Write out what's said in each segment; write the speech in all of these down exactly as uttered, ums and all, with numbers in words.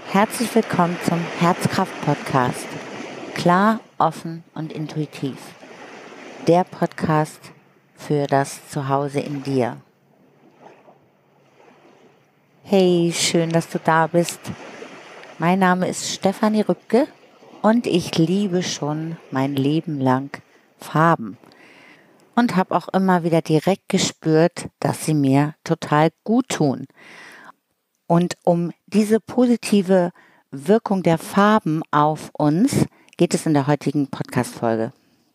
Herzlich willkommen zum Herzkraft-Podcast. Klar, offen und intuitiv. Der Podcast für das Zuhause in dir. Hey, schön, dass du da bist. Mein Name ist Stefanie Rübke und ich liebe schon mein Leben lang Farben. Und habe auch immer wieder direkt gespürt, dass sie mir total gut tun. Und um diese positive Wirkung der Farben auf uns geht es in der heutigen Podcast-Folge.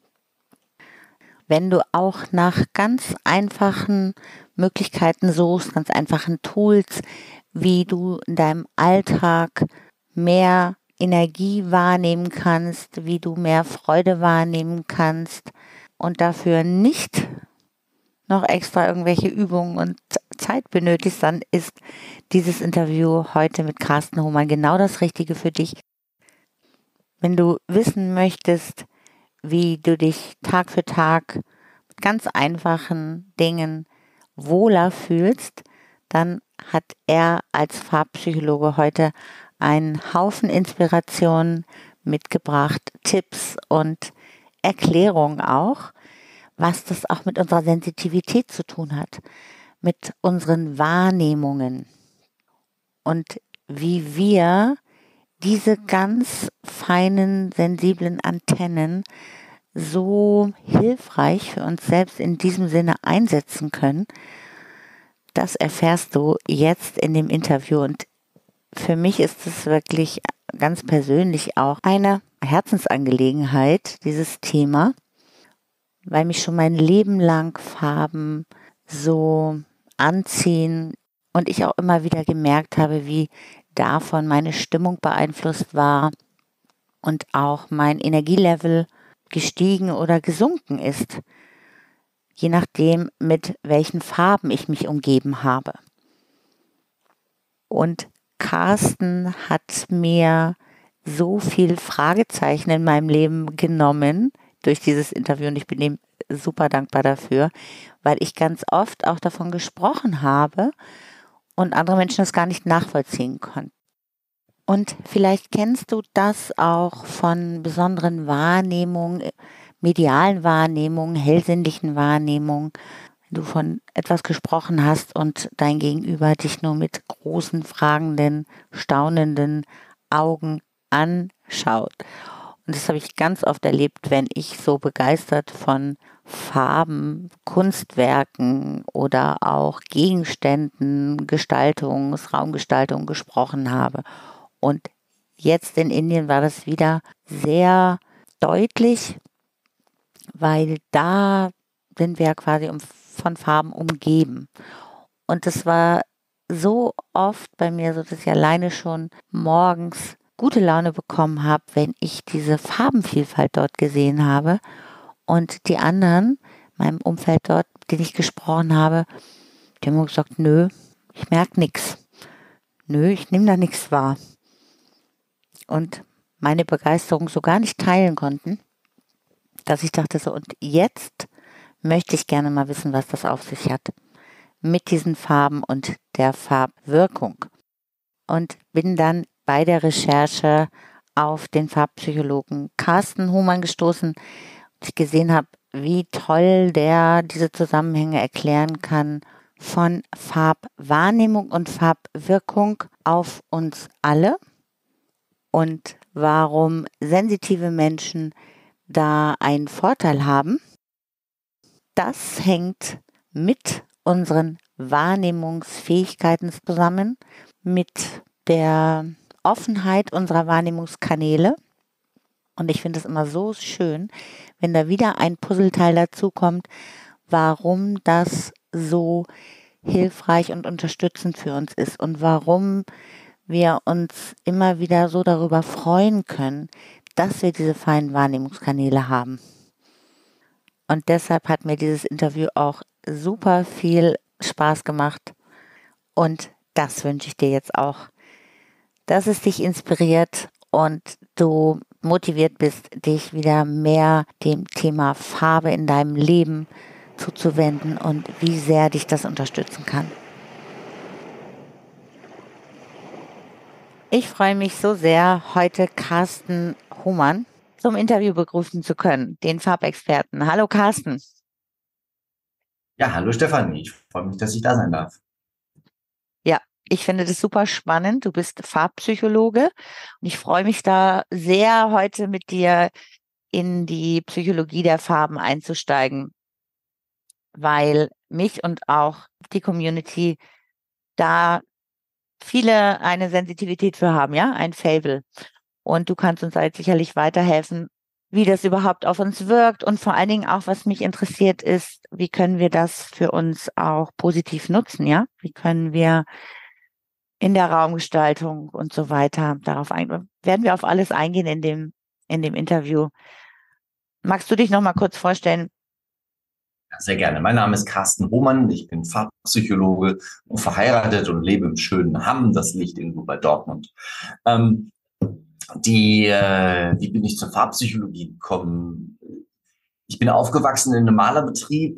Wenn du auch nach ganz einfachen Möglichkeiten suchst, ganz einfachen Tools, wie du in deinem Alltag mehr Energie wahrnehmen kannst, wie du mehr Freude wahrnehmen kannst und dafür nicht noch extra irgendwelche Übungen und Zeit benötigst, dann ist dieses Interview heute mit Carsten Hohmann genau das Richtige für dich. Wenn du wissen möchtest, wie du dich Tag für Tag mit ganz einfachen Dingen wohler fühlst, dann hat er als Farbpsychologe heute einen Haufen Inspirationen mitgebracht, Tipps und Erklärungen auch, was das auch mit unserer Sensitivität zu tun hat, mit unseren Wahrnehmungen und wie wir diese ganz feinen, sensiblen Antennen so hilfreich für uns selbst in diesem Sinne einsetzen können. Das erfährst du jetzt in dem Interview und für mich ist es wirklich ganz persönlich auch eine Herzensangelegenheit, dieses Thema, weil mich schon mein Leben lang Farben so anziehen und ich auch immer wieder gemerkt habe, wie davon meine Stimmung beeinflusst war und auch mein Energielevel gestiegen oder gesunken ist, je nachdem, mit welchen Farben ich mich umgeben habe. Und Carsten hat mir so viel Fragezeichen in meinem Leben genommen durch dieses Interview und ich bin ihm super dankbar dafür, weil ich ganz oft auch davon gesprochen habe und andere Menschen das gar nicht nachvollziehen konnten. Und vielleicht kennst du das auch von besonderen Wahrnehmungen, medialen Wahrnehmungen, hellsinnlichen Wahrnehmungen, wenn du von etwas gesprochen hast und dein Gegenüber dich nur mit großen, fragenden, staunenden Augen anschaut. Und das habe ich ganz oft erlebt, wenn ich so begeistert von Farben, Kunstwerken oder auch Gegenständen, Gestaltung, Raumgestaltung gesprochen habe. Und jetzt in Indien war das wieder sehr deutlich, weil da sind wir ja quasi um, von Farben umgeben. Und das war so oft bei mir so, dass ich alleine schon morgens gute Laune bekommen habe, wenn ich diese Farbenvielfalt dort gesehen habe und die anderen, meinem Umfeld dort, mit denen ich gesprochen habe, die haben gesagt, nö, ich merke nichts. Nö, ich nehme da nichts wahr. Und meine Begeisterung so gar nicht teilen konnten, dass ich dachte so, und jetzt möchte ich gerne mal wissen, was das auf sich hat mit diesen Farben und der Farbwirkung. Und bin dann bei der Recherche auf den Farbpsychologen Carsten Hohmann gestoßen und ich gesehen habe, wie toll der diese Zusammenhänge erklären kann von Farbwahrnehmung und Farbwirkung auf uns alle und warum sensitive Menschen da einen Vorteil haben. Das hängt mit unseren Wahrnehmungsfähigkeiten zusammen, mit der Offenheit unserer Wahrnehmungskanäle. Und ich finde es immer so schön, wenn da wieder ein Puzzleteil dazu kommt, warum das so hilfreich und unterstützend für uns ist und warum wir uns immer wieder so darüber freuen können, dass wir diese feinen Wahrnehmungskanäle haben. Und deshalb hat mir dieses Interview auch super viel Spaß gemacht und das wünsche ich dir jetzt auch, dass es dich inspiriert und du motiviert bist, dich wieder mehr dem Thema Farbe in deinem Leben zuzuwenden und wie sehr dich das unterstützen kann. Ich freue mich so sehr, heute Carsten Hohmann zum Interview begrüßen zu können, den Farbexperten. Hallo Carsten. Ja, hallo Stefanie, ich freue mich, dass ich da sein darf. Ja, ich finde das super spannend. Du bist Farbpsychologe und ich freue mich da sehr, heute mit dir in die Psychologie der Farben einzusteigen, weil mich und auch die Community da viele eine Sensitivität für haben, ja, ein Faible. Und du kannst uns halt sicherlich weiterhelfen, wie das überhaupt auf uns wirkt und vor allen Dingen auch, was mich interessiert ist, wie können wir das für uns auch positiv nutzen, ja? Wie können wir in der Raumgestaltung und so weiter darauf eingehen? Werden wir auf alles eingehen in dem, in dem Interview. Magst du dich noch mal kurz vorstellen? Ja, sehr gerne. Mein Name ist Carsten Hohmann, ich bin Farbpsychologe und verheiratet und lebe im schönen Hamm, das liegt irgendwo bei Dortmund. Ähm, die, äh, wie bin ich zur Farbpsychologie gekommen? Ich bin aufgewachsen in einem Malerbetrieb.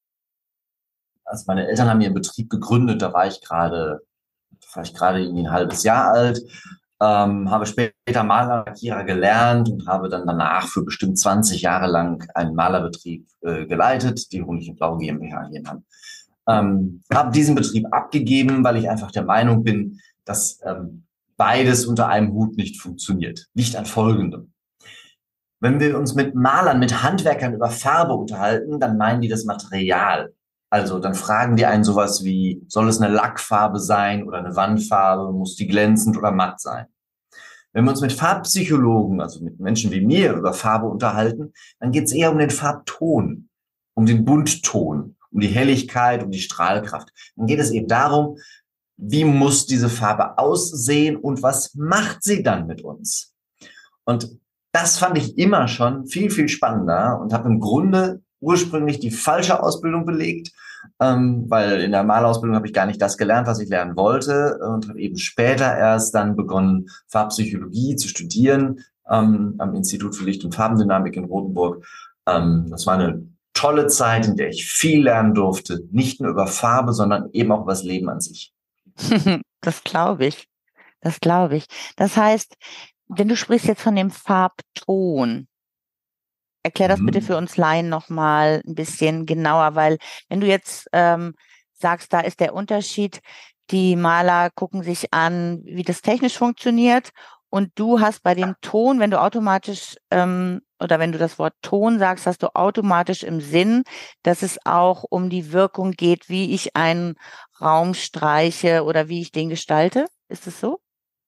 Also meine Eltern haben ihren Betrieb gegründet, da war ich gerade, da war ich gerade irgendwie ein halbes Jahr alt. Ähm, habe später Maler, Lackierer gelernt und habe dann danach für bestimmt zwanzig Jahre lang einen Malerbetrieb äh, geleitet, die Honig und Blau GmbH hier in Hamm. Ähm, habe diesen Betrieb abgegeben, weil ich einfach der Meinung bin, dass ähm, beides unter einem Hut nicht funktioniert. Liegt an Folgendem. Wenn wir uns mit Malern, mit Handwerkern über Farbe unterhalten, dann meinen die das Material. Also dann fragen die einen sowas wie, soll es eine Lackfarbe sein oder eine Wandfarbe? Muss die glänzend oder matt sein? Wenn wir uns mit Farbpsychologen, also mit Menschen wie mir, über Farbe unterhalten, dann geht es eher um den Farbton, um den Buntton, um die Helligkeit, um die Strahlkraft. Dann geht es eben darum, wie muss diese Farbe aussehen und was macht sie dann mit uns? Und das fand ich immer schon viel, viel spannender und habe im Grunde ursprünglich die falsche Ausbildung belegt, ähm, weil in der Malausbildung habe ich gar nicht das gelernt, was ich lernen wollte und habe eben später erst dann begonnen, Farbpsychologie zu studieren ähm, am Institut für Licht- und Farbendynamik in Rothenburg. Ähm, das war eine tolle Zeit, in der ich viel lernen durfte, nicht nur über Farbe, sondern eben auch über das Leben an sich. Das glaube ich. Das glaube ich. Das heißt, wenn du sprichst jetzt von dem Farbton, erklär das bitte Mhm. für uns Laien nochmal ein bisschen genauer, weil wenn du jetzt ähm, sagst, da ist der Unterschied, die Maler gucken sich an, wie das technisch funktioniert und du hast bei dem Ton, wenn du automatisch ähm, oder wenn du das Wort Ton sagst, hast du automatisch im Sinn, dass es auch um die Wirkung geht, wie ich einen Raum streiche oder wie ich den gestalte. Ist es so?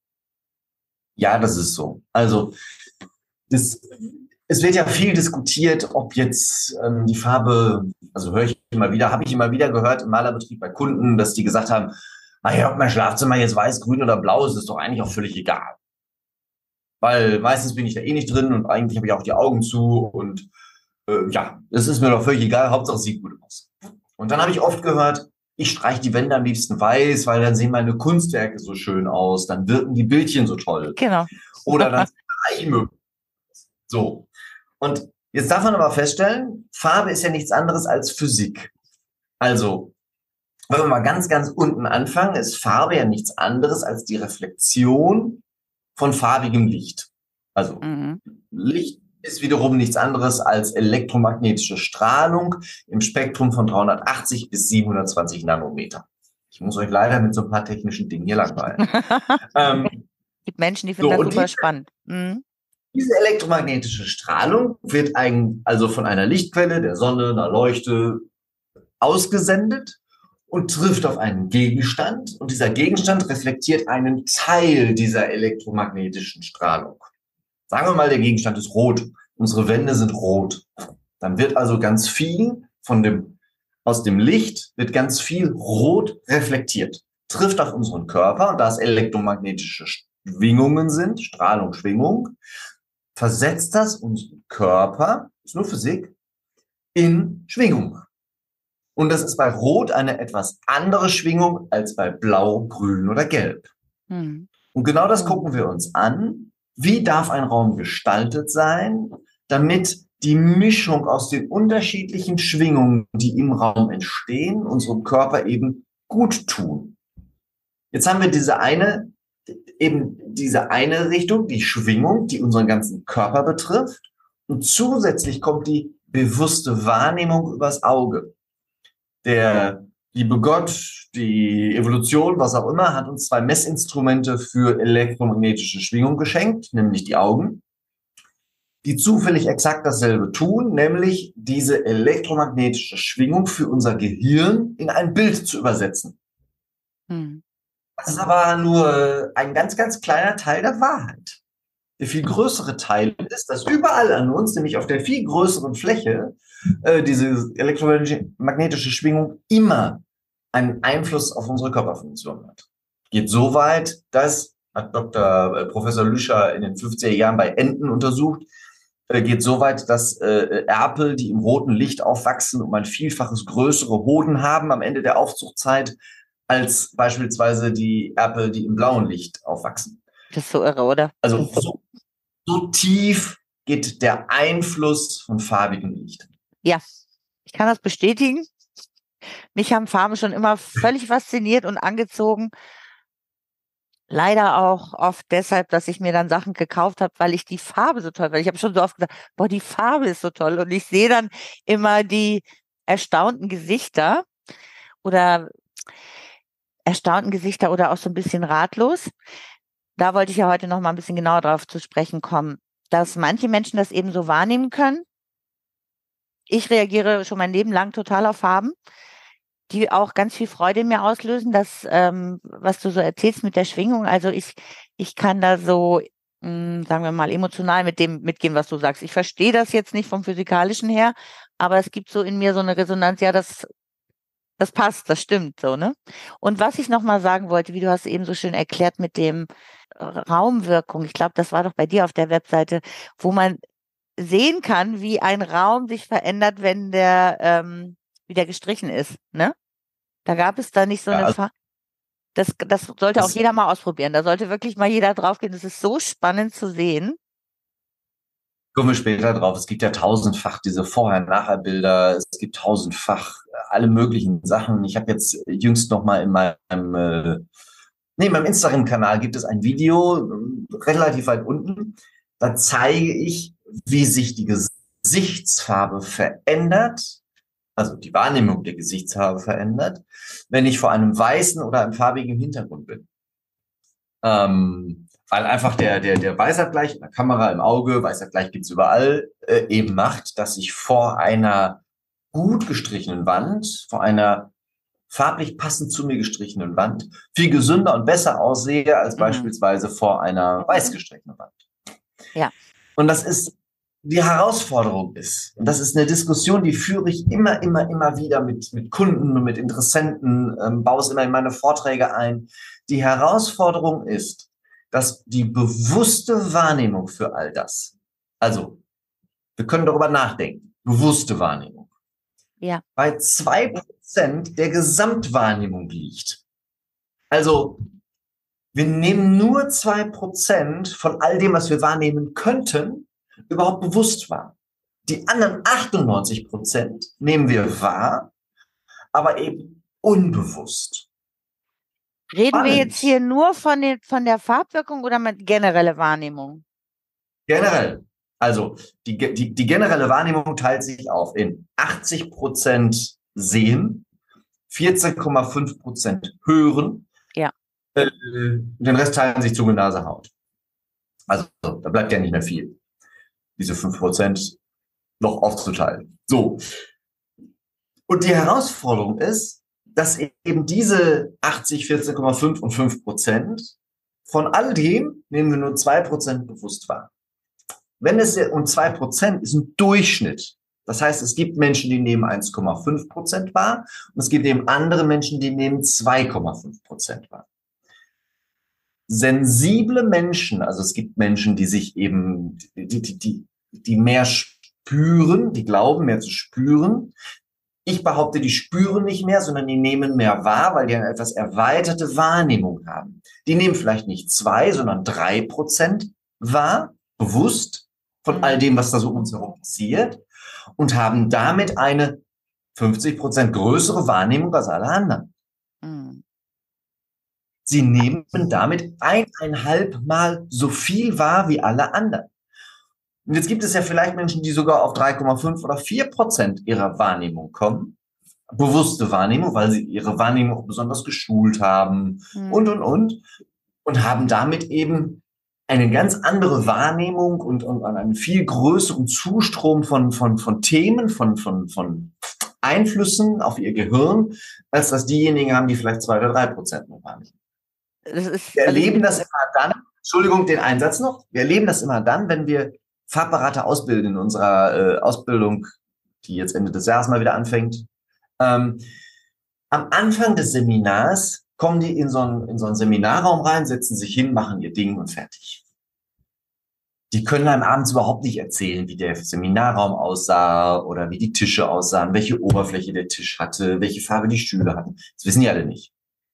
Ja, das ist so. Also das, es wird ja viel diskutiert, ob jetzt ähm, die Farbe, also höre ich immer wieder, habe ich immer wieder gehört im Malerbetrieb bei Kunden, dass die gesagt haben, naja, ob mein Schlafzimmer jetzt weiß, grün oder blau ist, ist doch eigentlich auch völlig egal. Weil meistens bin ich da eh nicht drin und eigentlich habe ich auch die Augen zu und äh, ja, es ist mir doch völlig egal, Hauptsache es sieht gut aus. Und dann habe ich oft gehört, ich streiche die Wände am liebsten weiß, weil dann sehen meine Kunstwerke so schön aus, dann wirken die Bildchen so toll. Genau. Oder dann Eichmöbel. So. Und jetzt darf man aber feststellen, Farbe ist ja nichts anderes als Physik. Also, wenn wir mal ganz, ganz unten anfangen, ist Farbe ja nichts anderes als die Reflexion von farbigem Licht. Also, Mhm. Licht ist wiederum nichts anderes als elektromagnetische Strahlung im Spektrum von dreihundertachtzig bis siebenhundertzwanzig Nanometer. Ich muss euch leider mit so ein paar technischen Dingen hier langweilen. Ähm, Gibt Menschen, die finden so, das und super die spannend. Mhm. Diese elektromagnetische Strahlung wird ein, also von einer Lichtquelle, der Sonne, einer Leuchte, ausgesendet und trifft auf einen Gegenstand. Und dieser Gegenstand reflektiert einen Teil dieser elektromagnetischen Strahlung. Sagen wir mal, der Gegenstand ist rot. Unsere Wände sind rot. Dann wird also ganz viel von dem, aus dem Licht wird ganz viel rot reflektiert, trifft auf unseren Körper und da es elektromagnetische Schwingungen sind, Strahlung, Schwingung, versetzt das unseren Körper, ist nur Physik, in Schwingung. Und das ist bei Rot eine etwas andere Schwingung als bei Blau, Grün oder Gelb. Mhm. Und genau das Mhm. gucken wir uns an. Wie darf ein Raum gestaltet sein, damit die Mischung aus den unterschiedlichen Schwingungen, die im Raum entstehen, unserem Körper eben gut tun? Jetzt haben wir diese eine eben diese eine Richtung, die Schwingung, die unseren ganzen Körper betrifft. Und zusätzlich kommt die bewusste Wahrnehmung übers Auge. Der liebe Gott, die Evolution, was auch immer, hat uns zwei Messinstrumente für elektromagnetische Schwingung geschenkt, nämlich die Augen, die zufällig exakt dasselbe tun, nämlich diese elektromagnetische Schwingung für unser Gehirn in ein Bild zu übersetzen. Hm. Das ist aber nur ein ganz, ganz kleiner Teil der Wahrheit. Der viel größere Teil ist, dass überall an uns, nämlich auf der viel größeren Fläche, äh, diese elektromagnetische Schwingung immer einen Einfluss auf unsere Körperfunktion hat. Geht so weit, dass, hat Doktor Äh, Professor Lüscher in den fünfziger Jahren bei Enten untersucht, äh, geht so weit, dass äh, Erpel, die im roten Licht aufwachsen, um ein Vielfaches größere Hoden haben am Ende der Aufzuchtzeit, als beispielsweise die Erpel, die im blauen Licht aufwachsen. Das ist so irre, oder? Also so, so tief geht der Einfluss von farbigem Licht. Ja, ich kann das bestätigen. Mich haben Farben schon immer völlig fasziniert und angezogen. Leider auch oft deshalb, dass ich mir dann Sachen gekauft habe, weil ich die Farbe so toll fand. Ich habe schon so oft gesagt, boah, die Farbe ist so toll. Und ich sehe dann immer die erstaunten Gesichter oder erstaunten Gesichter oder auch so ein bisschen ratlos. Da wollte ich ja heute noch mal ein bisschen genauer drauf zu sprechen kommen, dass manche Menschen das eben so wahrnehmen können. Ich reagiere schon mein Leben lang total auf Farben, die auch ganz viel Freude in mir auslösen, das, ähm, was du so erzählst mit der Schwingung. Also ich, ich kann da so, mh, sagen wir mal, emotional mit dem mitgehen, was du sagst. Ich verstehe das jetzt nicht vom Physikalischen her, aber es gibt so in mir so eine Resonanz, ja, das, das passt, das stimmt so, ne? Und was ich noch mal sagen wollte, wie du hast eben so schön erklärt mit dem Raumwirkung, ich glaube, das war doch bei dir auf der Webseite, wo man sehen kann, wie ein Raum sich verändert, wenn der ähm, wieder gestrichen ist, ne? Da gab es da nicht so Ja, eine also Fa das, das sollte auch das jeder mal ausprobieren. Da sollte wirklich mal jeder draufgehen. Das ist so spannend zu sehen. kommen wir später drauf. Es gibt ja tausendfach diese Vorher-Nachher-Bilder. Es gibt tausendfach alle möglichen Sachen. Ich habe jetzt jüngst noch mal in meinem, äh, nee, in meinem Instagram-Kanal gibt es ein Video, äh, relativ weit unten. Da zeige ich, wie sich die Gesichtsfarbe verändert, also die Wahrnehmung der Gesichtsfarbe verändert, wenn ich vor einem weißen oder einem farbigen Hintergrund bin. Ähm, weil einfach der, der, der Weißabgleich in der Kamera, im Auge, Weißabgleich gibt's überall, äh, eben macht, dass ich vor einer gut gestrichenen Wand, vor einer farblich passend zu mir gestrichenen Wand, viel gesünder und besser aussehe als Mhm. beispielsweise vor einer weiß gestrichenen Wand. Ja. Und das ist, die Herausforderung ist, und das ist eine Diskussion, die führe ich immer, immer, immer wieder mit, mit Kunden und mit Interessenten, ähm, baue es immer in meine Vorträge ein. Die Herausforderung ist, dass die bewusste Wahrnehmung für all das, also wir können darüber nachdenken, bewusste Wahrnehmung, Ja. bei zwei Prozent der Gesamtwahrnehmung liegt. Also wir nehmen nur zwei Prozent von all dem, was wir wahrnehmen könnten, überhaupt bewusst wahr. Die anderen achtundneunzig Prozent nehmen wir wahr, aber eben unbewusst. Reden Spannend. wir jetzt hier nur von, den, von der Farbwirkung oder mit generelle Wahrnehmung? Generell. Also die, die, die generelle Wahrnehmung teilt sich auf in achtzig Prozent Sehen, vierzehn Komma fünf Prozent Hören, Ja. Äh, den Rest teilen sich Zunge, Nase, Haut. Also da bleibt ja nicht mehr viel, diese fünf Prozent noch aufzuteilen. So. Und die Herausforderung ist, dass eben diese achtzig, vierzehn Komma fünf und fünf Prozent von all dem nehmen wir nur zwei Prozent bewusst wahr. Wenn es, und zwei Prozent ist ein Durchschnitt. Das heißt, es gibt Menschen, die nehmen eins Komma fünf Prozent wahr und es gibt eben andere Menschen, die nehmen zwei Komma fünf Prozent wahr. Sensible Menschen, also es gibt Menschen, die sich eben, die, die, die, die mehr spüren, die glauben mehr zu spüren. Ich behaupte, die spüren nicht mehr, sondern die nehmen mehr wahr, weil die eine etwas erweiterte Wahrnehmung haben. Die nehmen vielleicht nicht zwei, sondern drei Prozent wahr, bewusst von all dem, was da so um uns herum passiert und haben damit eine fünfzig Prozent größere Wahrnehmung als alle anderen. Mhm. Sie nehmen damit eineinhalb Mal so viel wahr wie alle anderen. Und jetzt gibt es ja vielleicht Menschen, die sogar auf drei Komma fünf oder vier Prozent ihrer Wahrnehmung kommen. Bewusste Wahrnehmung, weil sie ihre Wahrnehmung auch besonders geschult haben und, und, und. Und haben damit eben eine ganz andere Wahrnehmung und, und einen viel größeren Zustrom von, von, von Themen, von, von, von Einflüssen auf ihr Gehirn, als dass diejenigen haben, die vielleicht zwei oder drei Prozent nur wahrnehmen. Das ist, Wir also erleben das immer dann, Entschuldigung, den Einsatz noch, wir erleben das immer dann, wenn wir Farbberater ausbilden in unserer äh, Ausbildung, die jetzt Ende des Jahres mal wieder anfängt. Ähm, am Anfang des Seminars kommen die in so einen, in so einen Seminarraum rein, setzen sich hin, machen ihr Ding und fertig. Die können einem abends überhaupt nicht erzählen, wie der Seminarraum aussah oder wie die Tische aussahen, welche Oberfläche der Tisch hatte, welche Farbe die Stühle hatten. Das wissen die alle nicht.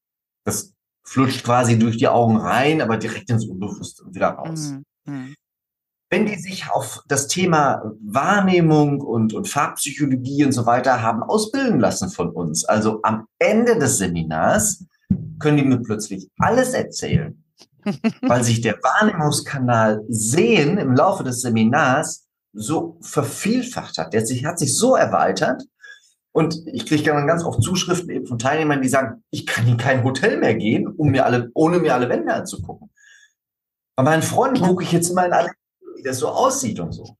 Das flutscht quasi durch die Augen rein, aber direkt ins Unbewusste und wieder raus. Mhm. Wenn die sich auf das Thema Wahrnehmung und, und Farbpsychologie und so weiter haben ausbilden lassen von uns, also am Ende des Seminars, können die mir plötzlich alles erzählen, weil sich der Wahrnehmungskanal Sehen im Laufe des Seminars so vervielfacht hat. Der sich, hat sich so erweitert. Und ich kriege dann ganz oft Zuschriften eben von Teilnehmern, die sagen, ich kann in kein Hotel mehr gehen, um mir alle, ohne mir alle Wände anzugucken. Bei meinen Freunden gucke ich jetzt immer in alle, wie das so aussieht und so.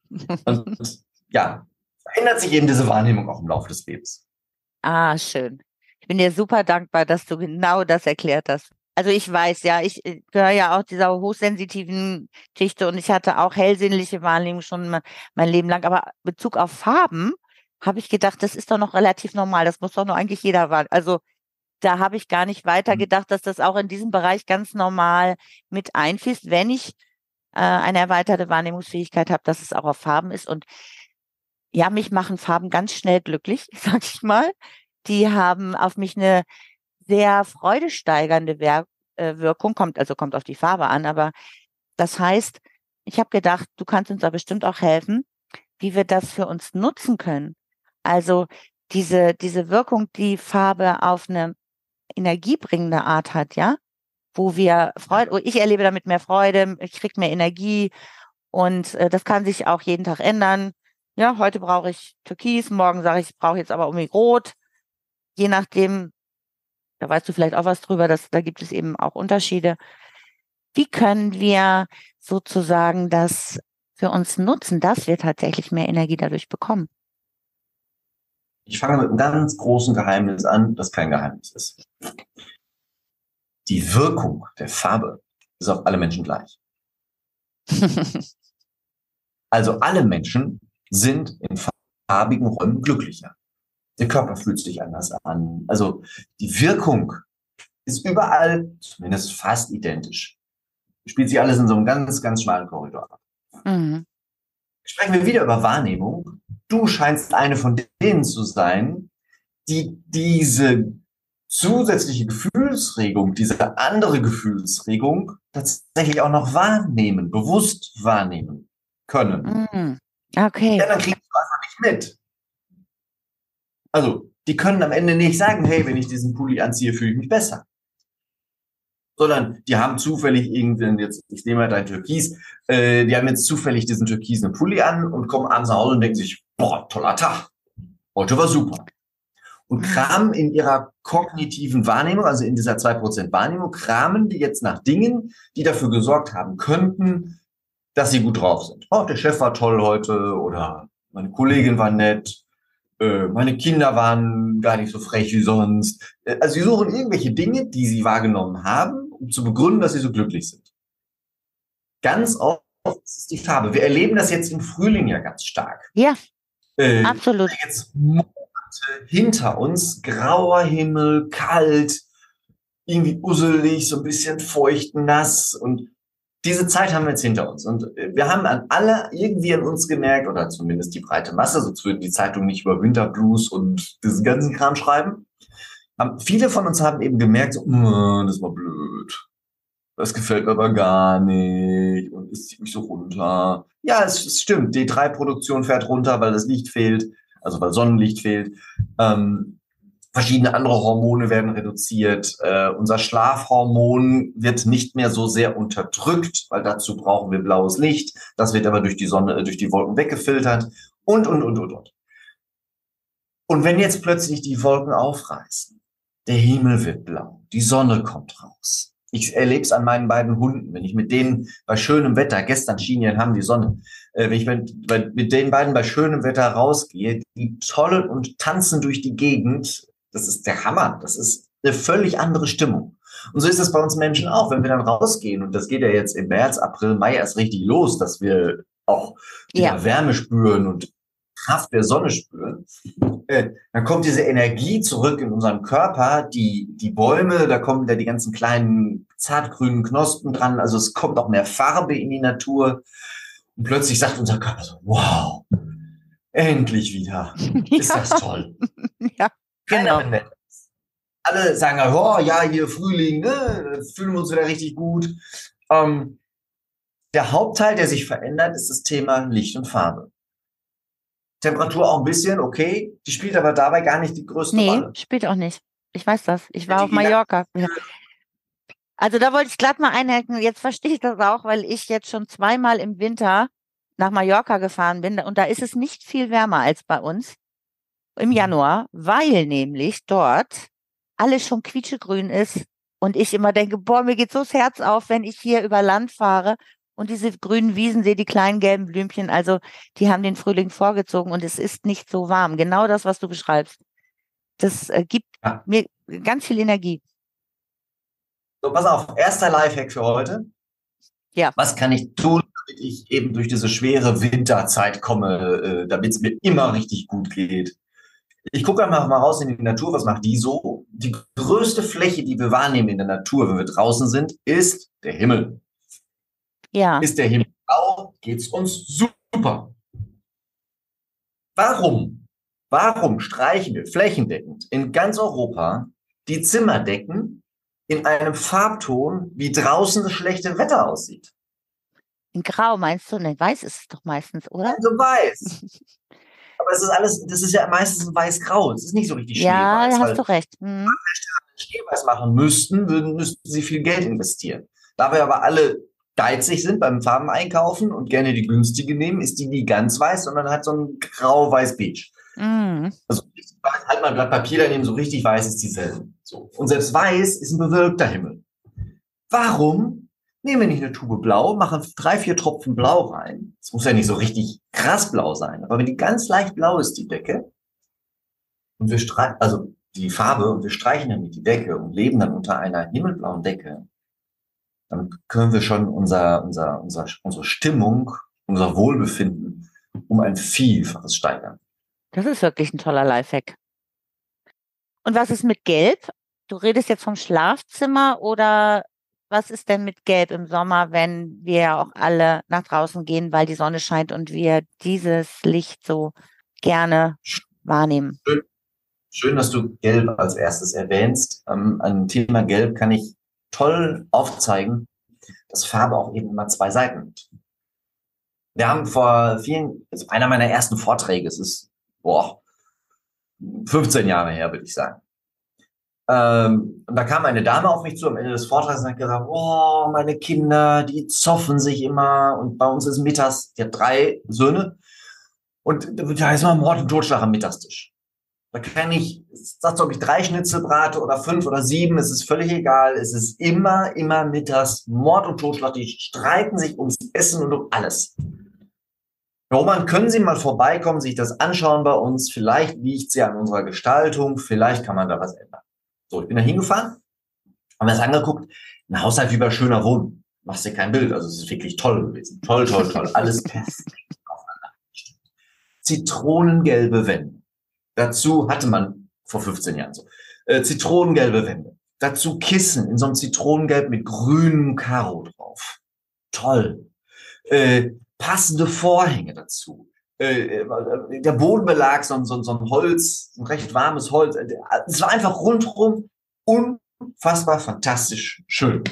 Und ja, verändert sich eben diese Wahrnehmung auch im Laufe des Lebens. Ah, schön. Ich bin dir super dankbar, dass du genau das erklärt hast. Also ich weiß ja, ich gehöre ja auch dieser hochsensitiven Geschichte und ich hatte auch hellsinnliche Wahrnehmung schon mein Leben lang. Aber Bezug auf Farben habe ich gedacht, das ist doch noch relativ normal. Das muss doch nur eigentlich jeder wahrnehmen. Also da habe ich gar nicht weiter gedacht, dass das auch in diesem Bereich ganz normal mit einfließt, wenn ich äh, eine erweiterte Wahrnehmungsfähigkeit habe, dass es auch auf Farben ist. Und ja, mich machen Farben ganz schnell glücklich, sag ich mal. Die haben auf mich eine sehr freudesteigernde Wer- äh, Wirkung, kommt, also kommt auf die Farbe an, aber das heißt, ich habe gedacht, du kannst uns da bestimmt auch helfen, wie wir das für uns nutzen können. Also diese, diese Wirkung, die Farbe auf eine energiebringende Art hat, ja, wo wir Freude, ich erlebe damit mehr Freude, ich kriege mehr Energie und äh, das kann sich auch jeden Tag ändern. Ja, heute brauche ich Türkis, morgen sage ich, ich brauche jetzt aber unbedingt Rot. Je nachdem, da weißt du vielleicht auch was drüber, dass, da gibt es eben auch Unterschiede. Wie können wir sozusagen das für uns nutzen, dass wir tatsächlich mehr Energie dadurch bekommen? Ich fange mit einem ganz großen Geheimnis an, das kein Geheimnis ist. Die Wirkung der Farbe ist auf alle Menschen gleich. Also alle Menschen sind in farbigen Räumen glücklicher. Der Körper fühlt sich anders an. Also die Wirkung ist überall zumindest fast identisch. Spielt sich alles in so einem ganz, ganz schmalen Korridor ab. Mhm. Sprechen wir wieder über Wahrnehmung. Du scheinst eine von denen zu sein, die diese zusätzliche Gefühlsregung, diese andere Gefühlsregung tatsächlich auch noch wahrnehmen, bewusst wahrnehmen können. Mhm. Okay. Ja, dann kriegst du einfach nicht mit. Also, die können am Ende nicht sagen, hey, wenn ich diesen Pulli anziehe, fühle ich mich besser. Sondern die haben zufällig irgendwann, jetzt, ich nehme mal dein Türkis, äh, die haben jetzt zufällig diesen türkisen Pulli an und kommen abends nach Hause und denken sich, boah, toller Tag. Heute war super. Und kramen in ihrer kognitiven Wahrnehmung, also in dieser zwei Prozent Wahrnehmung, kramen die jetzt nach Dingen, die dafür gesorgt haben könnten, dass sie gut drauf sind. Oh, der Chef war toll heute oder meine Kollegin war nett, äh, meine Kinder waren gar nicht so frech wie sonst. Also sie suchen irgendwelche Dinge, die sie wahrgenommen haben, um zu begründen, dass sie so glücklich sind. Ganz oft ist es die Farbe. Wir erleben das jetzt im Frühling ja ganz stark. Ja, äh, absolut. Jetzt hinter uns, grauer Himmel, kalt, irgendwie usselig, so ein bisschen feucht, nass und diese Zeit haben wir jetzt hinter uns und wir haben an alle irgendwie an uns gemerkt, oder zumindest die breite Masse, sonst würden die Zeitungen nicht über Winterblues und diesen ganzen Kram schreiben. Viele von uns haben eben gemerkt, so, das war blöd, das gefällt mir aber gar nicht und es zieht mich so runter. Ja, es, es stimmt, D drei Produktion fährt runter, weil das Licht fehlt. Also weil Sonnenlicht fehlt. Ähm, Verschiedene andere Hormone werden reduziert. Äh, unser Schlafhormon wird nicht mehr so sehr unterdrückt, weil dazu brauchen wir blaues Licht. Das wird aber durch die Sonne, äh, durch die Wolken weggefiltert und, und, und, und, und. Und wenn jetzt plötzlich die Wolken aufreißen, der Himmel wird blau, die Sonne kommt raus. Ich erlebe es an meinen beiden Hunden, wenn ich mit denen bei schönem Wetter, gestern schien ja haben die Sonne, äh, wenn ich mit, bei, mit den beiden bei schönem Wetter rausgehe, die tollen und tanzen durch die Gegend, das ist der Hammer, das ist eine völlig andere Stimmung. Und so ist es bei uns Menschen auch, wenn wir dann rausgehen, und das geht ja jetzt im März, April, Mai erst richtig los, dass wir auch wieder Ja. Wärme spüren und Kraft der Sonne spüren, äh, dann kommt diese Energie zurück in unseren Körper, die, die Bäume, da kommen wieder die ganzen kleinen zartgrünen Knospen dran, also es kommt auch mehr Farbe in die Natur und plötzlich sagt unser Körper so, wow, endlich wieder, ist das toll. Ja, genau. Alle sagen, oh ja, hier Frühling, ne, fühlen wir uns wieder richtig gut. Ähm, der Hauptteil, der sich verändert, ist das Thema Licht und Farbe. Temperatur auch ein bisschen, okay, die spielt aber dabei gar nicht die größte Nee, Rolle. spielt auch nicht. Ich weiß das. Ich war Die- auf die- Mallorca. Ja. Also da wollte ich glatt mal einhaken. Jetzt verstehe ich das auch, weil ich jetzt schon zweimal im Winter nach Mallorca gefahren bin. Und da ist es nicht viel wärmer als bei uns im Januar, weil nämlich dort alles schon quietschegrün ist. Und ich immer denke, boah, mir geht so das Herz auf, wenn ich hier über Land fahre und diese grünen Wiesen sehe, die kleinen gelben Blümchen. Also die haben den Frühling vorgezogen und es ist nicht so warm. Genau das, was du beschreibst. Das äh, gibt Ja. mir ganz viel Energie. So, pass auf, erster Lifehack für heute. Ja. Was kann ich tun, damit ich eben durch diese schwere Winterzeit komme, äh, damit es mir immer richtig gut geht? Ich gucke einfach mal raus in die Natur, was macht die so? Die größte Fläche, die wir wahrnehmen in der Natur, wenn wir draußen sind, ist der Himmel. Ja. Ist der Himmel blau, geht's uns super. Warum? Warum streichen wir flächendeckend in ganz Europa die Zimmerdecken in einem Farbton, wie draußen das schlechte Wetter aussieht? In Grau meinst du? Ne, weiß ist es doch meistens, oder? Also weiß. Aber es ist alles, das ist ja meistens ein weiß-grau. Es ist nicht so richtig Ja, schneeweiß. da hast weil du recht. Mhm. Schneeweiß machen müssten, würden, müssten sie viel Geld investieren. Da wir aber alle geizig sind beim Farben einkaufen und gerne die günstige nehmen, ist die nie ganz weiß, sondern hat so ein grau-weiß-beige. Mhm. Also halt mal ein Blatt Papier daneben, so richtig weiß ist dieselbe. So. Und selbst weiß ist ein bewölkter Himmel. Warum nehmen wir nicht eine Tube Blau, machen drei, vier Tropfen Blau rein? Es muss ja nicht so richtig krass blau sein, aber wenn die ganz leicht blau ist, die Decke, und wir streichen, also die Farbe, und wir streichen damit die Decke und leben dann unter einer himmelblauen Decke, dann können wir schon unser, unser, unser, unsere Stimmung, unser Wohlbefinden um ein Vielfaches steigern. Das ist wirklich ein toller Lifehack. Und was ist mit Gelb? Du redest jetzt vom Schlafzimmer oder was ist denn mit Gelb im Sommer, wenn wir ja auch alle nach draußen gehen, weil die Sonne scheint und wir dieses Licht so gerne wahrnehmen? Schön, schön dass du Gelb als erstes erwähnst. Ähm, an dem Thema Gelb kann ich toll aufzeigen, dass Farbe auch eben immer zwei Seiten hat. Wir haben vor vielen, also einer meiner ersten Vorträge, es ist, boah, fünfzehn Jahre her, würde ich sagen. Ähm, und da kam eine Dame auf mich zu am Ende des Vortrags und hat gesagt, oh, meine Kinder, die zoffen sich immer und bei uns ist mittags, die hat drei Söhne und da ist immer Mord und Totschlag am Mittagstisch. Da kann ich, sagst du, ob ich drei Schnitzel brate oder fünf oder sieben, es ist völlig egal, es ist immer, immer mittags Mord und Totschlag, die streiten sich ums Essen und um alles. Roman, können Sie mal vorbeikommen, sich das anschauen bei uns, vielleicht liegt sie an unserer Gestaltung, vielleicht kann man da was ändern. So, ich bin da hingefahren, haben mir das angeguckt, ein Haushalt wie bei schöner Wohnung. Machst dir kein Bild, also es ist wirklich toll gewesen. Toll, toll, toll, alles perfekt aufeinander. Zitronengelbe Wände. Dazu hatte man vor fünfzehn Jahren so. Äh, zitronengelbe Wände. Dazu Kissen in so einem Zitronengelb mit grünem Karo drauf. Toll. Äh, passende Vorhänge dazu. Äh, der Bodenbelag, so, so, so ein Holz, ein recht warmes Holz. Es war einfach rundherum unfassbar fantastisch schön.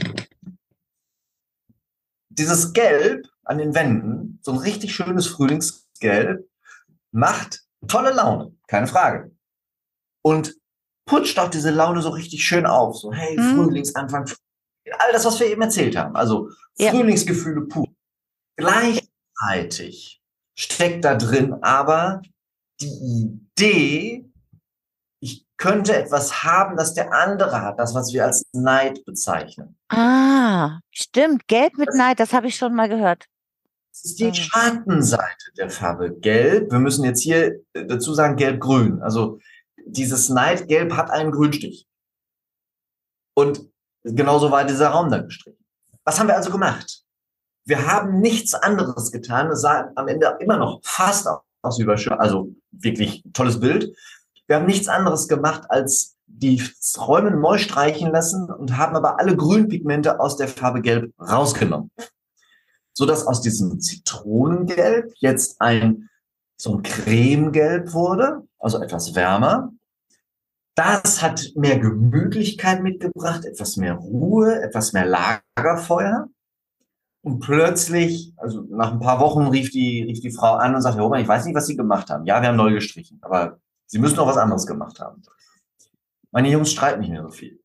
Dieses Gelb an den Wänden, so ein richtig schönes Frühlingsgelb, macht tolle Laune, keine Frage. Und putscht auch diese Laune so richtig schön auf. So, hey, Mhm. Frühlingsanfang, all das, was wir eben erzählt haben. Also Ja. Frühlingsgefühle pur. Gleichzeitig steckt da drin aber die Idee, ich könnte etwas haben, das der andere hat, das, was wir als Neid bezeichnen. Ah, stimmt. Gelb mit Neid, das habe ich schon mal gehört. Das ist die Schattenseite der Farbe Gelb. Wir müssen jetzt hier dazu sagen, Gelb-Grün. Also dieses Neidgelb hat einen Grünstich. Und genauso war dieser Raum dann gestrichen. Was haben wir also gemacht? Wir haben nichts anderes getan. Es sah am Ende immer noch fast aus wie bei Schö- also wirklich tolles Bild. Wir haben nichts anderes gemacht, als die Räume neu streichen lassen und haben aber alle Grünpigmente aus der Farbe Gelb rausgenommen. Sodass aus diesem Zitronengelb jetzt ein so ein Cremegelb wurde, also etwas wärmer. Das hat mehr Gemütlichkeit mitgebracht, etwas mehr Ruhe, etwas mehr Lagerfeuer. Und plötzlich, also nach ein paar Wochen, rief die, rief die Frau an und sagte, Herr Hohmann, ich weiß nicht, was Sie gemacht haben. Ja, wir haben neu gestrichen, aber Sie müssen noch was anderes gemacht haben. Meine Jungs streiten nicht mehr so viel.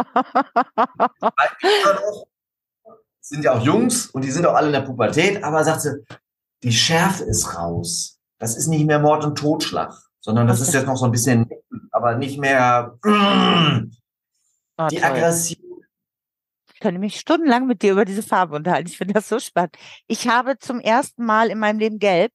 Sind ja auch Jungs und die sind auch alle in der Pubertät, aber sagt sie, die Schärfe ist raus. Das ist nicht mehr Mord und Totschlag, sondern das ist jetzt noch so ein bisschen, aber nicht mehr mm, Oh, die toll. Aggression. Ich könnte mich stundenlang mit dir über diese Farbe unterhalten. Ich finde das so spannend. Ich habe zum ersten Mal in meinem Leben Gelb.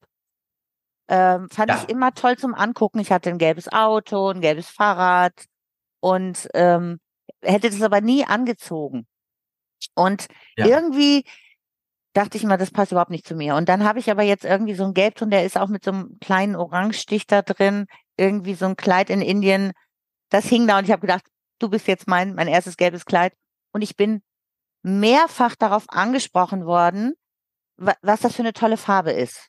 Ähm, fand Ja. ich immer toll zum Angucken. Ich hatte ein gelbes Auto, ein gelbes Fahrrad und ähm, hätte das aber nie angezogen. Und Ja. irgendwie dachte ich immer, das passt überhaupt nicht zu mir. Und dann habe ich aber jetzt irgendwie so einen Gelbton, der ist auch mit so einem kleinen Orangestich da drin, irgendwie so ein Kleid in Indien. Das hing da und ich habe gedacht, du bist jetzt mein, mein erstes gelbes Kleid. Und ich bin mehrfach darauf angesprochen worden, wa- was das für eine tolle Farbe ist.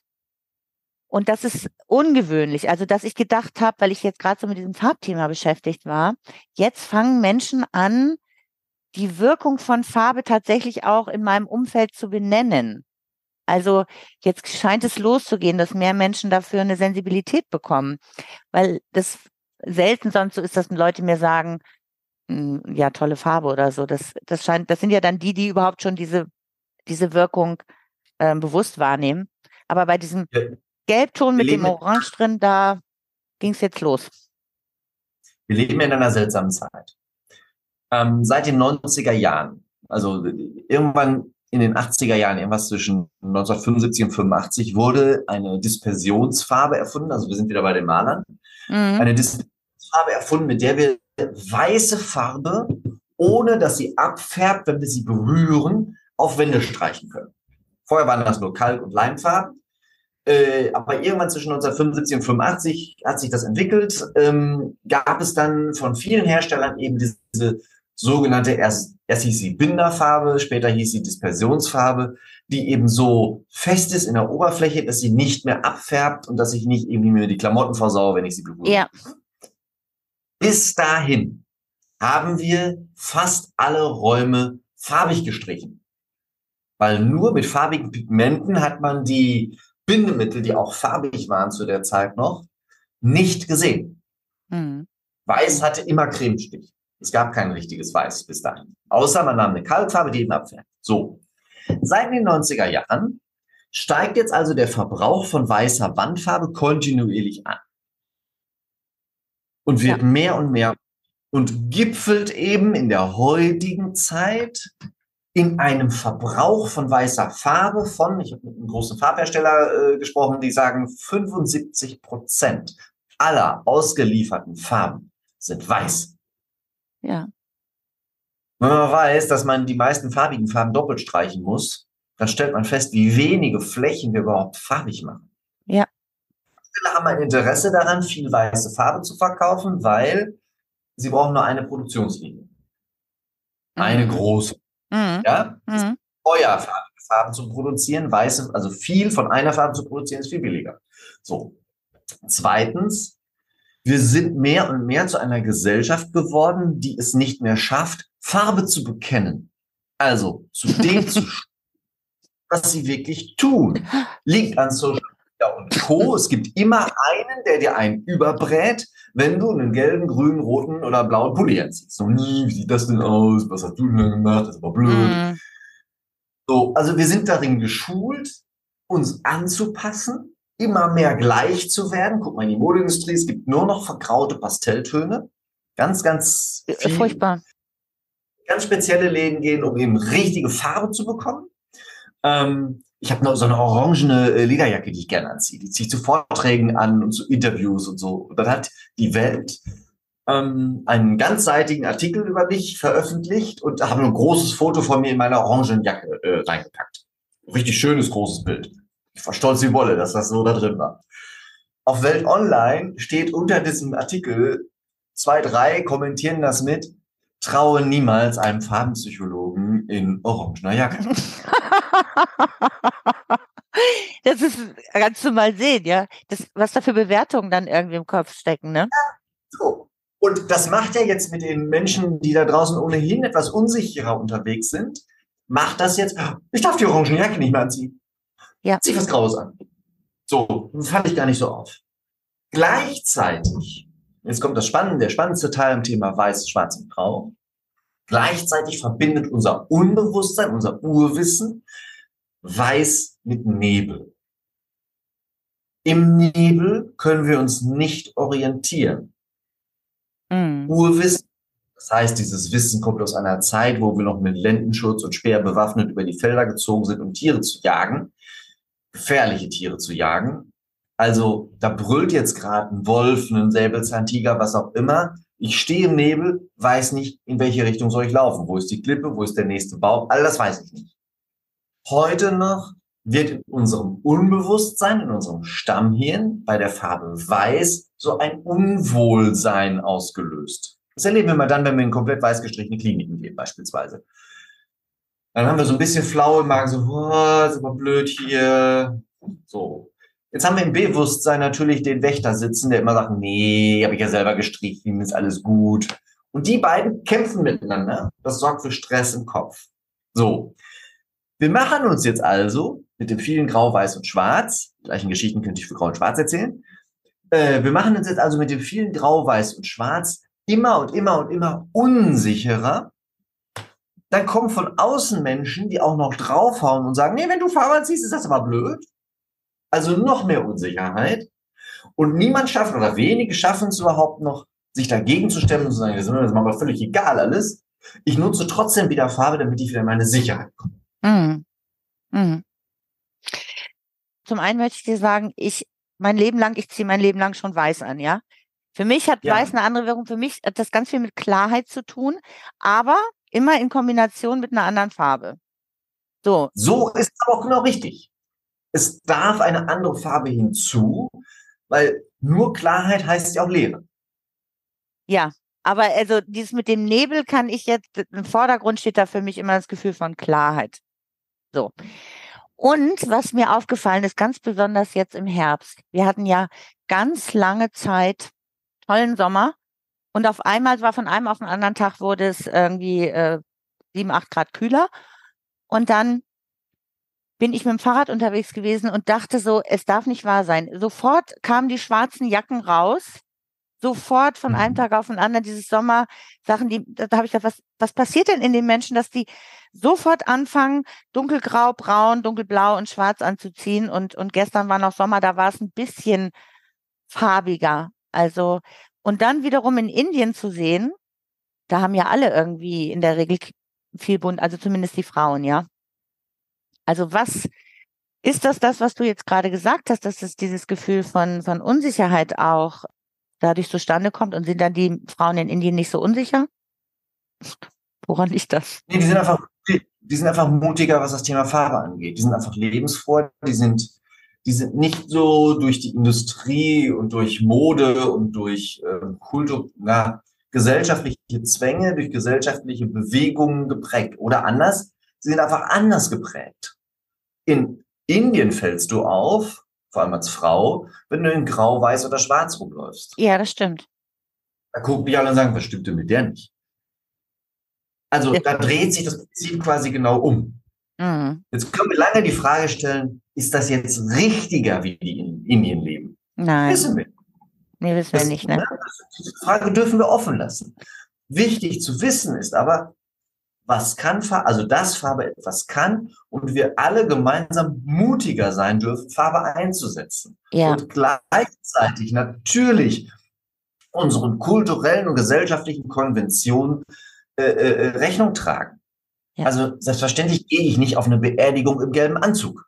Und das ist ungewöhnlich. Also, dass ich gedacht habe, weil ich jetzt gerade so mit diesem Farbthema beschäftigt war, jetzt fangen Menschen an, die Wirkung von Farbe tatsächlich auch in meinem Umfeld zu benennen. Also jetzt scheint es loszugehen, dass mehr Menschen dafür eine Sensibilität bekommen, weil das selten sonst so ist, dass Leute mir sagen, "Hm, ja, tolle Farbe oder so." Das, das scheint, das sind ja dann die, die überhaupt schon diese, diese Wirkung ähm, bewusst wahrnehmen. Aber bei diesem Ja. Gelbton Wir mit dem leben, Orange drin, da ging es jetzt los. wir leben in einer seltsamen Zeit. Ähm, seit den neunziger Jahren, also irgendwann in den achtziger Jahren, irgendwas zwischen neunzehnhundertfünfundsiebzig und fünfundachtzig, wurde eine Dispersionsfarbe erfunden. Also wir sind wieder bei den Malern. Mhm. Eine Dispersionsfarbe erfunden, mit der wir weiße Farbe, ohne dass sie abfärbt, wenn wir sie berühren, auf Wände streichen können. Vorher waren das nur Kalk- und Leimfarben. Äh, aber irgendwann zwischen neunzehnhundertfünfundsiebzig und fünfundachtzig hat sich das entwickelt. Ähm, gab es dann von vielen Herstellern eben diese sogenannte, erst, erst hieß sie Binderfarbe, später hieß sie Dispersionsfarbe, die eben so fest ist in der Oberfläche, dass sie nicht mehr abfärbt und dass ich nicht irgendwie mir die Klamotten versaue, wenn ich sie berühre. Ja. Bis dahin haben wir fast alle Räume farbig gestrichen. Weil nur mit farbigen Pigmenten hat man die Bindemittel, die auch farbig waren zu der Zeit noch, nicht gesehen. Mhm. Weiß hatte immer Cremestich. Es gab kein richtiges Weiß bis dahin. Außer man nahm eine Kalkfarbe, die eben abfärbt. So. Seit den neunziger Jahren steigt jetzt also der Verbrauch von weißer Wandfarbe kontinuierlich an. Und wird Ja. mehr und mehr und gipfelt eben in der heutigen Zeit in einem Verbrauch von weißer Farbe von, ich habe mit einem großen Farbhersteller äh, gesprochen, die sagen, fünfundsiebzig Prozent aller ausgelieferten Farben sind weiß. Ja. Wenn man weiß, dass man die meisten farbigen Farben doppelt streichen muss, dann stellt man fest, wie wenige Flächen wir überhaupt farbig machen. Ja. Viele haben ein Interesse daran, viel weiße Farbe zu verkaufen, weil sie brauchen nur eine Produktionslinie. Eine Mhm. große. Mhm. Ja? Mhm. Teuer, farbige Farben zu produzieren, weiße, also viel von einer Farbe zu produzieren, ist viel billiger. So. Zweitens, wir sind mehr und mehr zu einer Gesellschaft geworden, die es nicht mehr schafft, Farbe zu bekennen. Also zu dem zu stehen, was sie wirklich tun. Liegt an Social Media und Co. Es gibt immer einen, der dir einen überbrät, wenn du einen gelben, grünen, roten oder blauen Pulli anziehst. So, nie, wie sieht das denn aus? Was hast du denn gemacht? Das ist aber blöd. Mm. So, also wir sind darin geschult, uns anzupassen, immer mehr gleich zu werden. Guck mal in die Modeindustrie, es gibt nur noch vergraute Pastelltöne. Ganz, ganz viel. Furchtbar. Ganz spezielle Läden gehen, um eben richtige Farbe zu bekommen. Ähm, ich habe noch so eine orangene äh, Lederjacke, die ich gerne anziehe. Die ziehe ich zu Vorträgen an und zu Interviews und so. Und dann hat die Welt ähm, einen ganzseitigen Artikel über mich veröffentlicht und haben ein großes Foto von mir in meiner orangenen Jacke äh, reingepackt. Richtig schönes, großes Bild. Ich war stolz wie Wolle, dass das so da drin war. Auf Welt Online steht unter diesem Artikel, zwei, drei kommentieren das mit, traue niemals einem Farbenpsychologen in orangener Jacke. Das ist, kannst du mal sehen, ja, das, was da für Bewertungen dann irgendwie im Kopf stecken, ne? So. Und das macht ja jetzt mit den Menschen, die da draußen ohnehin etwas unsicherer unterwegs sind, macht das jetzt, ich darf die orangene Jacke nicht mehr anziehen. Ja. Zieh was Graues an. So, fand ich gar nicht so auf. Gleichzeitig, jetzt kommt das Spannende, der spannendste Teil am Thema Weiß, Schwarz und Grau. Gleichzeitig verbindet unser Unbewusstsein, unser Urwissen, Weiß mit Nebel. Im Nebel können wir uns nicht orientieren. Mm. Urwissen, das heißt, dieses Wissen kommt aus einer Zeit, wo wir noch mit Lendenschutz und Speer bewaffnet über die Felder gezogen sind, um Tiere zu jagen, gefährliche Tiere zu jagen. Also da brüllt jetzt gerade ein Wolf, ein Säbelzahntiger, was auch immer. Ich stehe im Nebel, weiß nicht, in welche Richtung soll ich laufen. Wo ist die Klippe, wo ist der nächste Baum? All das weiß ich nicht. Heute noch wird in unserem Unbewusstsein, in unserem Stammhirn bei der Farbe Weiß so ein Unwohlsein ausgelöst. Das erleben wir mal dann, wenn wir in komplett weiß gestrichene Kliniken gehen beispielsweise. Dann haben wir so ein bisschen flau im Magen, so, oh, ist aber blöd hier. So. Jetzt haben wir im Bewusstsein natürlich den Wächter sitzen, der immer sagt, nee, habe ich ja selber gestrichen, ist alles gut. Und die beiden kämpfen miteinander. Das sorgt für Stress im Kopf. So. Wir machen uns jetzt also mit dem vielen Grau, Weiß und Schwarz, die gleichen Geschichten könnte ich für Grau und Schwarz erzählen, äh, wir machen uns jetzt also mit dem vielen Grau, Weiß und Schwarz immer und immer und immer unsicherer. Dann kommen von außen Menschen, die auch noch draufhauen und sagen, nee, wenn du Fahrrad ziehst, ist das aber blöd. Also noch mehr Unsicherheit. Und niemand schafft, oder wenige schaffen es überhaupt noch, sich dagegen zu stemmen und zu sagen, das ist mir aber völlig egal alles. Ich nutze trotzdem wieder Farbe, damit ich wieder in meine Sicherheit komme. Mm. Mm. Zum einen möchte ich dir sagen, ich, mein Leben lang, ich ziehe mein Leben lang schon Weiß an, ja. Für mich hat Ja. Weiß eine andere Wirkung. Für mich hat das ganz viel mit Klarheit zu tun, aber immer in Kombination mit einer anderen Farbe. So. So ist es auch genau richtig. Es darf eine andere Farbe hinzu, weil nur Klarheit heißt ja auch Leere. Ja, aber also dieses mit dem Nebel kann ich jetzt, im Vordergrund steht da für mich immer das Gefühl von Klarheit. So. Und was mir aufgefallen ist, ganz besonders jetzt im Herbst, wir hatten ja ganz lange Zeit tollen Sommer und auf einmal war von einem auf den anderen Tag wurde es irgendwie äh, sieben, acht Grad kühler und dann bin ich mit dem Fahrrad unterwegs gewesen und dachte so, es darf nicht wahr sein. Sofort kamen die schwarzen Jacken raus, sofort von einem Tag auf den anderen, dieses Sommersachen, die, da habe ich gedacht, was, was passiert denn in den Menschen, dass die sofort anfangen, dunkelgrau, braun, dunkelblau und schwarz anzuziehen und, und gestern war noch Sommer, da war es ein bisschen farbiger. Also, und dann wiederum in Indien zu sehen, da haben ja alle irgendwie in der Regel viel bunt, also zumindest die Frauen, ja. Also was ist das, das, was du jetzt gerade gesagt hast, dass es dieses Gefühl von, von Unsicherheit auch dadurch zustande kommt und sind dann die Frauen in Indien nicht so unsicher? Woran liegt das? Nee, die sind einfach, die sind einfach mutiger, was das Thema Farbe angeht. Die sind einfach lebensfroh, die sind, die sind nicht so durch die Industrie und durch Mode und durch äh, Kultur, na, gesellschaftliche Zwänge, durch gesellschaftliche Bewegungen geprägt. Oder anders, sie sind einfach anders geprägt. In Indien fällst du auf, vor allem als Frau, wenn du in Grau, Weiß oder Schwarz rumläufst. Ja, das stimmt. Da gucken die alle und sagen, was stimmt denn mit der nicht? Also Ja. da dreht sich das Prinzip quasi genau um. Mhm. Jetzt können wir lange die Frage stellen, ist das jetzt richtiger, wie die in Indien leben? Nein. Wissen wir. Nee, wissen wir Das, nicht, ne? ne, diese Frage dürfen wir offen lassen. Wichtig zu wissen ist aber, was kann Farbe, also dass Farbe etwas kann und wir alle gemeinsam mutiger sein dürfen, Farbe einzusetzen. Ja, Und gleichzeitig natürlich unseren kulturellen und gesellschaftlichen Konventionen äh, äh, Rechnung tragen. ja. Also selbstverständlich gehe ich nicht auf eine Beerdigung im gelben Anzug.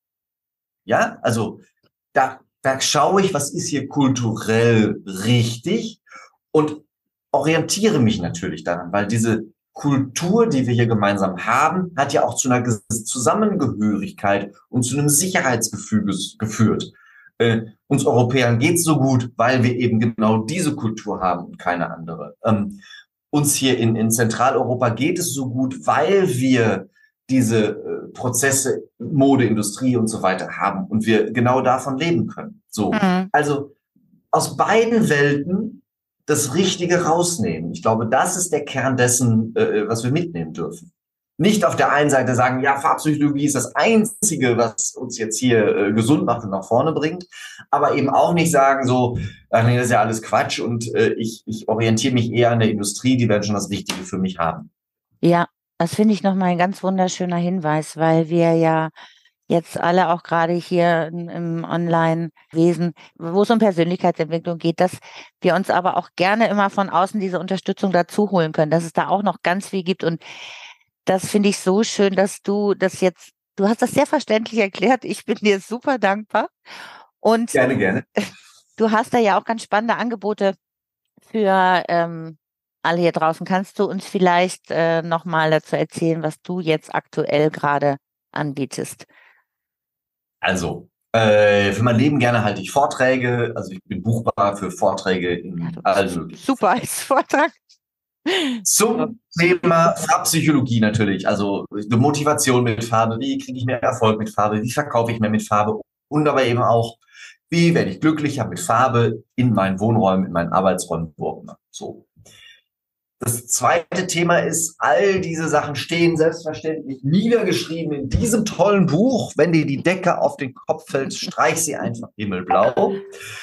Ja, also da, da schaue ich, was ist hier kulturell richtig und orientiere mich natürlich daran, weil diese Kultur, die wir hier gemeinsam haben, hat ja auch zu einer Zusammengehörigkeit und zu einem Sicherheitsgefühl geführt. Äh, uns Europäern geht's so gut, weil wir eben genau diese Kultur haben und keine andere. Ähm, uns hier in, in Zentraleuropa geht es so gut, weil wir diese äh, Prozesse, Modeindustrie und so weiter haben und wir genau davon leben können. So, Mhm. also aus beiden Welten das Richtige rausnehmen. Ich glaube, das ist der Kern dessen, äh, was wir mitnehmen dürfen. Nicht auf der einen Seite sagen, ja, Farbpsychologie ist das Einzige, was uns jetzt hier äh, gesund macht und nach vorne bringt, aber eben auch nicht sagen so, ach nee, das ist ja alles Quatsch und äh, ich, ich orientiere mich eher an der Industrie, die werden schon das Richtige für mich haben. Ja, das finde ich nochmal ein ganz wunderschöner Hinweis, weil wir ja jetzt alle auch gerade hier im, im Online-Wesen, wo es um Persönlichkeitsentwicklung geht, dass wir uns aber auch gerne immer von außen diese Unterstützung dazu holen können, dass es da auch noch ganz viel gibt. Und das finde ich so schön, dass du das jetzt, du hast das sehr verständlich erklärt. Ich bin dir super dankbar. Und Gerne, gerne. du hast da ja auch ganz spannende Angebote für ähm, alle hier draußen. Kannst du uns vielleicht äh, nochmal dazu erzählen, was du jetzt aktuell gerade anbietest? Also, äh, für mein Leben gerne halte ich Vorträge. Also ich bin buchbar für Vorträge Ja, in du allen bist möglichen super Formen. als Vortrag. Zum Thema Farbpsychologie natürlich. Also die Motivation mit Farbe. Wie kriege ich mehr Erfolg mit Farbe? Wie verkaufe ich mehr mit Farbe? Und aber eben auch, wie werde ich glücklicher mit Farbe in meinen Wohnräumen, in meinen Arbeitsräumen, wo auch immer. So. Das zweite Thema ist, all diese Sachen stehen selbstverständlich niedergeschrieben in diesem tollen Buch. Wenn dir die Decke auf den Kopf fällt, streich sie einfach himmelblau.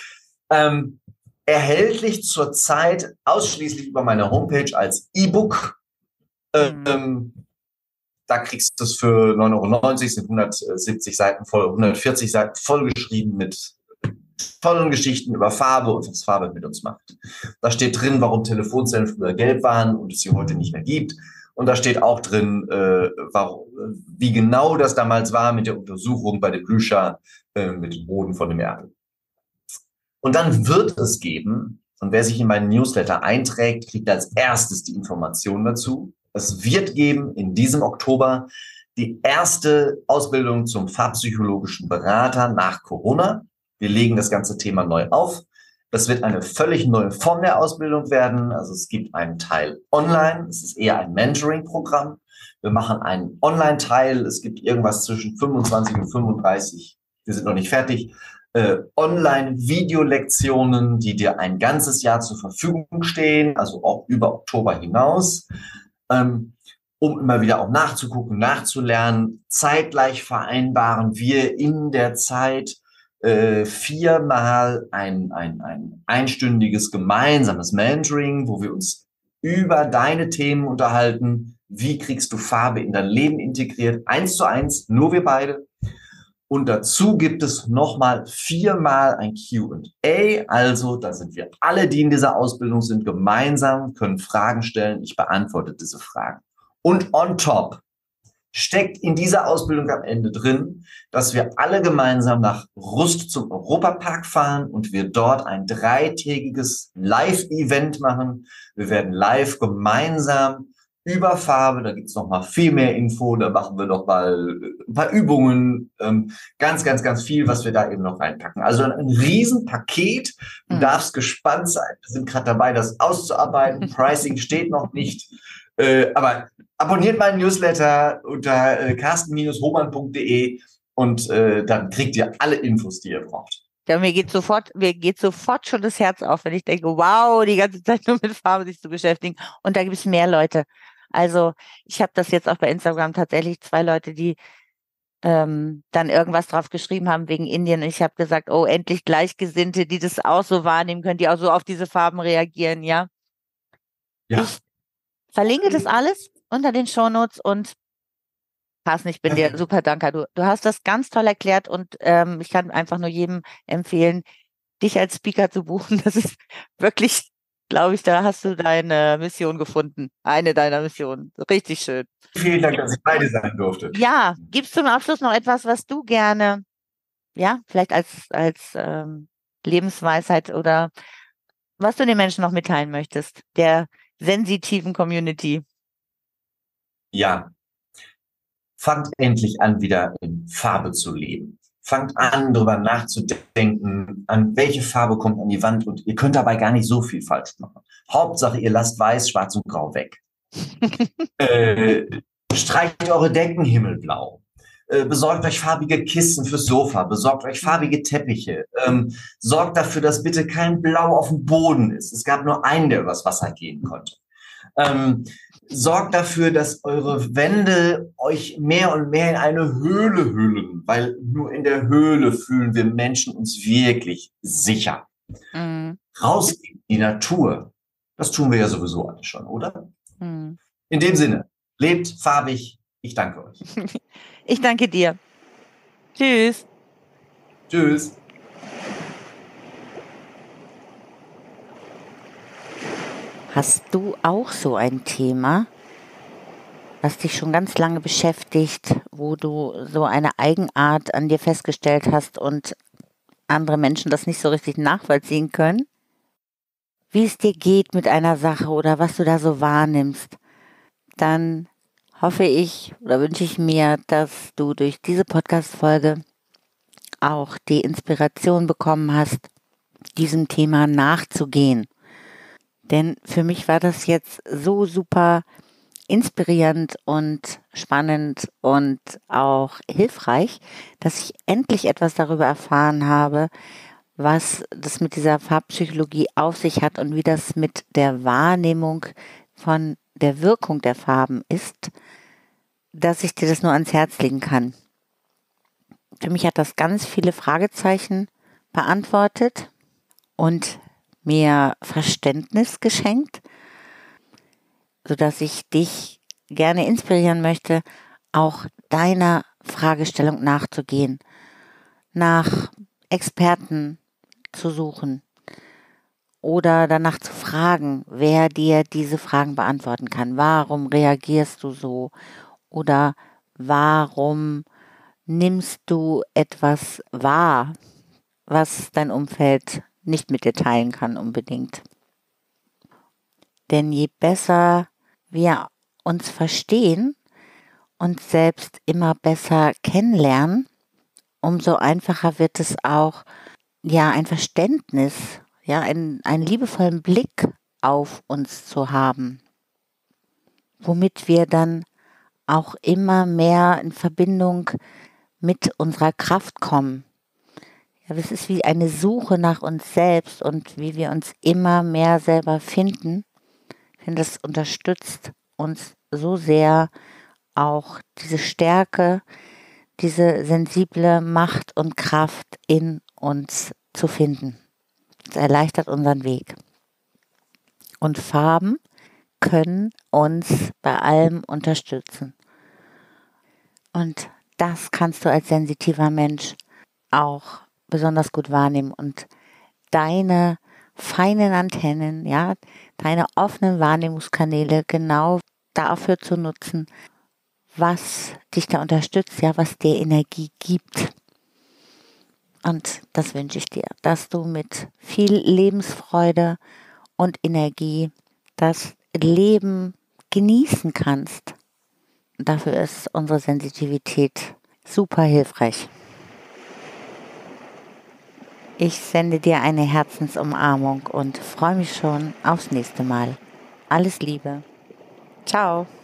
Ähm, erhältlich zurzeit ausschließlich über meine Homepage als E-Book. Mhm. Ähm, da kriegst du es für neun Euro neunzig, sind hundertsiebzig Seiten voll, hundertvierzig Seiten vollgeschrieben mit tollen Geschichten über Farbe und was Farbe mit uns macht. Da steht drin, warum Telefonzellen früher gelb waren und es sie heute nicht mehr gibt. Und da steht auch drin, äh, warum, wie genau das damals war mit der Untersuchung bei dem Blücher äh, mit dem Boden von dem Erdel. Und dann wird es geben, und wer sich in meinen Newsletter einträgt, kriegt als erstes die Informationen dazu. Es wird geben in diesem Oktober die erste Ausbildung zum farbpsychologischen Berater nach Corona. Wir legen das ganze Thema neu auf. Das wird eine völlig neue Form der Ausbildung werden. Also es gibt einen Teil online. Es ist eher ein Mentoring-Programm. Wir machen einen Online-Teil. Es gibt irgendwas zwischen fünfundzwanzig und fünfunddreißig. Wir sind noch nicht fertig. Äh, Online-Videolektionen, die dir ein ganzes Jahr zur Verfügung stehen, also auch über Oktober hinaus, ähm, um immer wieder auch nachzugucken, nachzulernen. Zeitgleich vereinbaren wir in der Zeit äh, viermal ein, ein, ein einstündiges gemeinsames Mentoring, wo wir uns über deine Themen unterhalten. Wie kriegst du Farbe in dein Leben integriert? Eins zu eins, nur wir beide. Und dazu gibt es nochmal viermal ein Q und A. Also da sind wir alle, die in dieser Ausbildung sind, gemeinsam, können Fragen stellen. Ich beantworte diese Fragen. Und on top steckt in dieser Ausbildung am Ende drin, dass wir alle gemeinsam nach Rust zum Europapark fahren und wir dort ein dreitägiges Live-Event machen. Wir werden live gemeinsam über Farbe, da gibt's noch mal viel mehr Info, da machen wir noch mal ein paar Übungen, ähm, ganz, ganz, ganz viel, was wir da eben noch reinpacken. Also ein, ein Riesenpaket, du Mhm. darfst gespannt sein, wir sind gerade dabei, das auszuarbeiten, Pricing steht noch nicht, äh, aber abonniert meinen Newsletter unter äh, carsten hohmann punkt de und äh, dann kriegt ihr alle Infos, die ihr braucht. Ja, mir geht sofort, mir geht sofort schon das Herz auf, wenn ich denke, wow, die ganze Zeit nur mit Farbe sich zu beschäftigen. Und da gibt es mehr Leute. Also ich habe das jetzt auch bei Instagram tatsächlich zwei Leute, die ähm, dann irgendwas drauf geschrieben haben wegen Indien. Und ich habe gesagt, oh, endlich Gleichgesinnte, die das auch so wahrnehmen können, die auch so auf diese Farben reagieren, ja. Ja. Ich verlinke das alles unter den Shownotes und Carsten, ich bin dir Perfekt. super dankbar. Du, du hast das ganz toll erklärt und ähm, ich kann einfach nur jedem empfehlen, dich als Speaker zu buchen. Das ist wirklich, glaube ich, da hast du deine Mission gefunden. Eine deiner Missionen. Richtig schön. Vielen Dank, dass ich beide sein durfte. Ja, gibst du zum Abschluss noch etwas, was du gerne, ja, vielleicht als, als ähm, Lebensweisheit oder was du den Menschen noch mitteilen möchtest, der sensitiven Community? Ja, fangt endlich an, wieder in Farbe zu leben. Fangt an, darüber nachzudenken, an welche Farbe kommt an die Wand und ihr könnt dabei gar nicht so viel falsch machen. Hauptsache, ihr lasst weiß, schwarz und grau weg. äh, streicht eure Decken himmelblau. Äh, besorgt euch farbige Kissen fürs Sofa, besorgt euch farbige Teppiche, ähm, sorgt dafür, dass bitte kein Blau auf dem Boden ist. Es gab nur einen, der übers Wasser gehen konnte. Ähm, sorgt dafür, dass eure Wände euch mehr und mehr in eine Höhle hüllen, weil nur in der Höhle fühlen wir Menschen uns wirklich sicher. Mhm. Rausgehen, die Natur, das tun wir ja sowieso alle schon, oder? Mhm. In dem Sinne, lebt farbig. Ich danke euch. Ich danke dir. Tschüss. Tschüss. Hast du auch so ein Thema, was dich schon ganz lange beschäftigt, wo du so eine Eigenart an dir festgestellt hast und andere Menschen das nicht so richtig nachvollziehen können? Wie es dir geht mit einer Sache oder was du da so wahrnimmst, dann hoffe ich oder wünsche ich mir, dass du durch diese Podcast-Folge auch die Inspiration bekommen hast, diesem Thema nachzugehen. Denn für mich war das jetzt so super inspirierend und spannend und auch hilfreich, dass ich endlich etwas darüber erfahren habe, was das mit dieser Farbpsychologie auf sich hat und wie das mit der Wahrnehmung von der Wirkung der Farben ist, dass ich dir das nur ans Herz legen kann. Für mich hat das ganz viele Fragezeichen beantwortet und mir Verständnis geschenkt, sodass ich dich gerne inspirieren möchte, auch deiner Fragestellung nachzugehen, nach Experten zu suchen oder danach zu fragen, wer dir diese Fragen beantworten kann. Warum reagierst du so? Oder warum nimmst du etwas wahr, was dein Umfeld nicht mit dir teilen kann unbedingt? Denn je besser wir uns verstehen und selbst immer besser kennenlernen, umso einfacher wird es auch, ja, ein Verständnis, ja, einen, einen liebevollen Blick auf uns zu haben, womit wir dann auch immer mehr in Verbindung mit unserer Kraft kommen. Ja, es ist wie eine Suche nach uns selbst und wie wir uns immer mehr selber finden. Ich finde, das unterstützt uns so sehr, auch diese Stärke, diese sensible Macht und Kraft in uns zu finden. Es erleichtert unseren Weg. Und Farben können uns bei allem unterstützen. Und das kannst du als sensitiver Mensch auch besonders gut wahrnehmen und deine feinen Antennen, ja, deine offenen Wahrnehmungskanäle genau dafür zu nutzen, was dich da unterstützt, ja, was dir Energie gibt. Und das wünsche ich dir, dass du mit viel Lebensfreude und Energie das Leben genießen kannst. Dafür ist unsere Sensitivität super hilfreich. Ich sende dir eine Herzensumarmung und freue mich schon aufs nächste Mal. Alles Liebe. Ciao.